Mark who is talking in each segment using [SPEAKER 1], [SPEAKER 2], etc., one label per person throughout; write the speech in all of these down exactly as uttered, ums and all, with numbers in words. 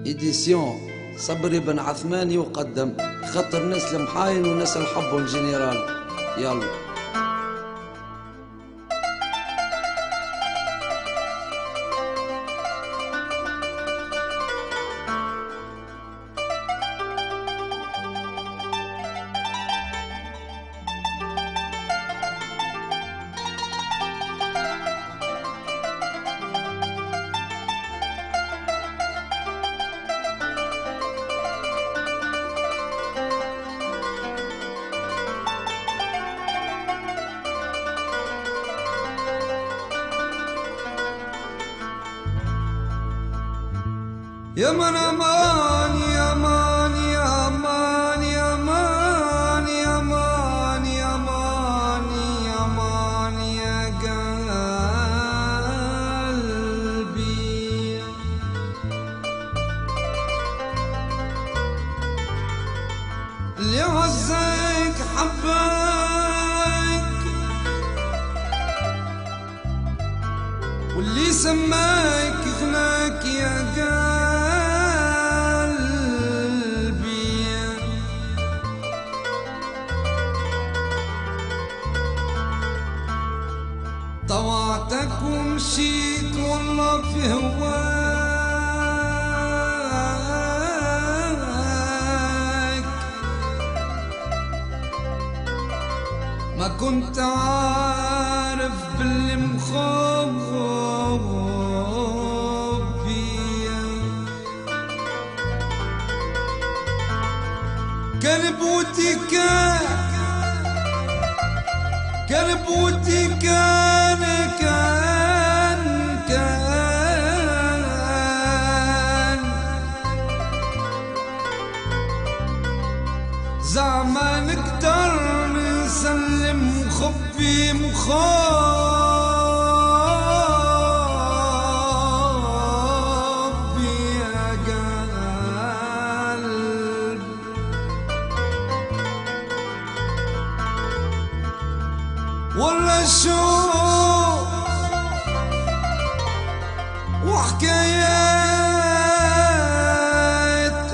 [SPEAKER 1] إديسيون صبري بن عثمان يقدم خطر ناس المحاين وناس الحب والجنرال. يلا
[SPEAKER 2] يا من امان يا امان يا امان يا امان يا امان يا امان يا امان يا قلبي اللي عزك حبك واللي سماك غناك يا قلبي طوعتك ومشيت والله في هواك ما كنت عارف باللي مخوف فيا كان بودي كان كان بودي كان كان كان زعما نقدر نسلم خبي مخبي يا قلب ولا شوق وحكايات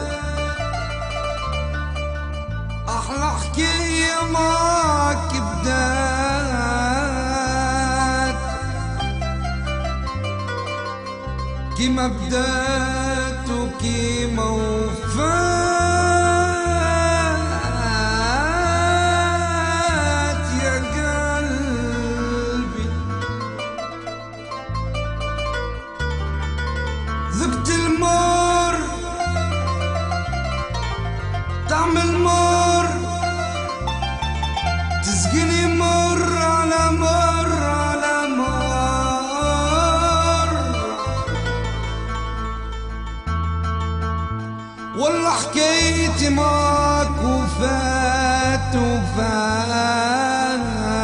[SPEAKER 2] أحلى حكاية معك بدات كيما بدات وكيما وفات يا قلبي ذقت المر تعمل مر تسقني مر على مر على مر والله حكايتي معاك وفات وفات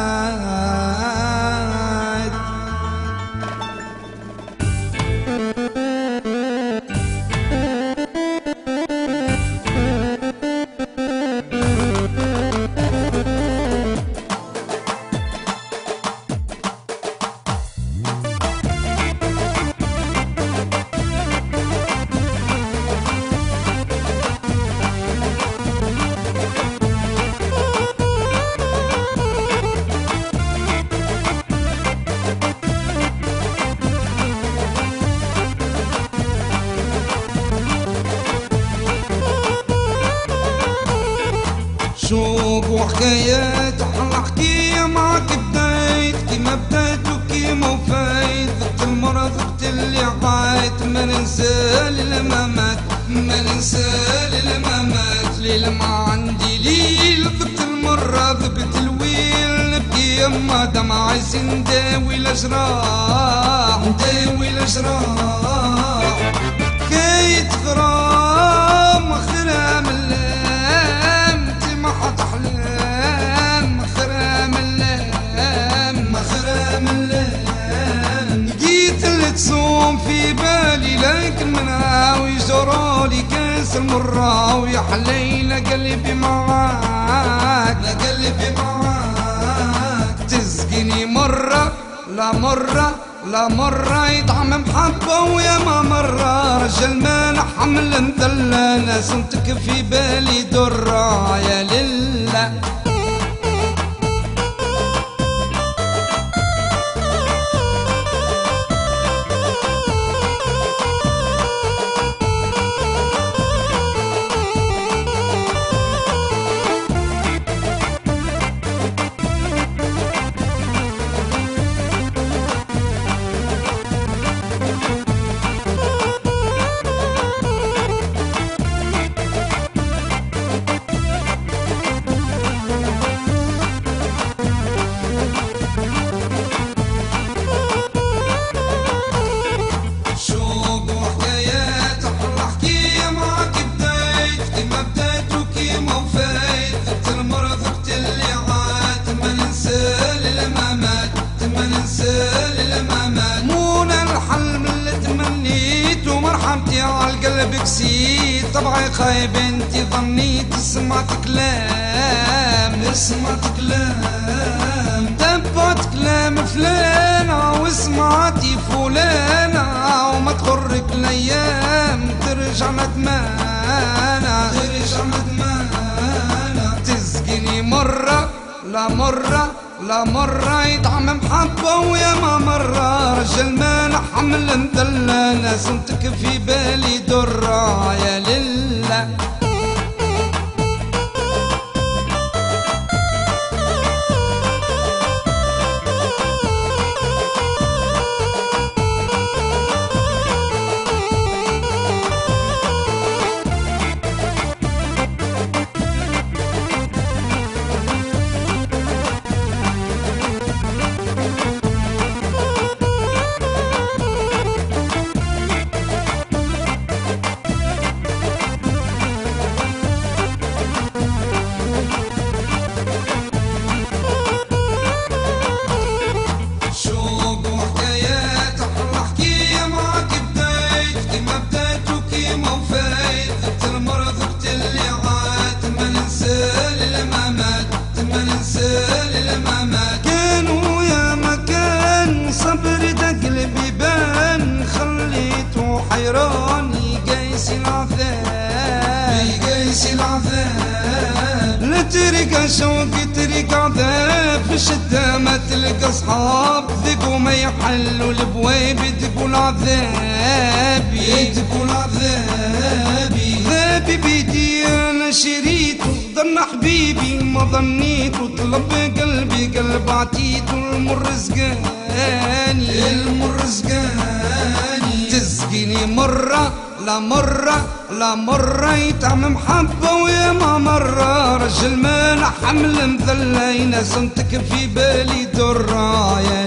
[SPEAKER 2] شوق وحكايات أحلى حكاية معك بدايت كيما بدايت وكيما وفايت ذقت المرة ذقت اللي عايت ما ننسى للممات ما ننسى للممات ليل ما عندي ليل ذقت المرة ذقت الويل نبكي يما دمع عايز نداوي الأجراح نداوي الأجراح حكاية غرام غرام اللام محط أحلام مخرام اللام مخرام اللام جيت اللي تصوم في بالي لكن من هاوي جرالي كاس المرة ويا حليلة قلبي معاك لا قلبي معاك تسقيني مرة لا مرة لا مرة يطعم محبة ويا ما مرة رجل ما حمل مثلى ناسمتك في بالي درة يا لله. بكسيت طبعي خايب انتي ظنيت سمعت كلام سمعت كلام تبعت كلام فلانة وسمعتي فلانة وما تغرك الايام ترجع ندمانة ترجع ندمانة تسقيني مرة لا مرة لا مرة يطعم محبة ويا ما مرة رجل ما نحمل مثلى ناسمتك في بالي درة يا لله. كانوا يا مكان صبر دق بيبان خليته حيران يقيس العذاب يقيس العذاب لا ترقى شوق ترقى عذاب في الشدة ما تلقى اصحاب ذقوا ما يحلوا البويب يدقوا العذاب يدقوا العذاب ذابي بيدي انا شريته ظن حبيبي ما ظنيته طلب قلبي قلب عتيته المر زقاني المر زقاني تسقيني مرة لا مرة لا مرة يطعم محبة ويا ما مرة رجل ما نحمل مثلى ناسمتك في بالي درة يا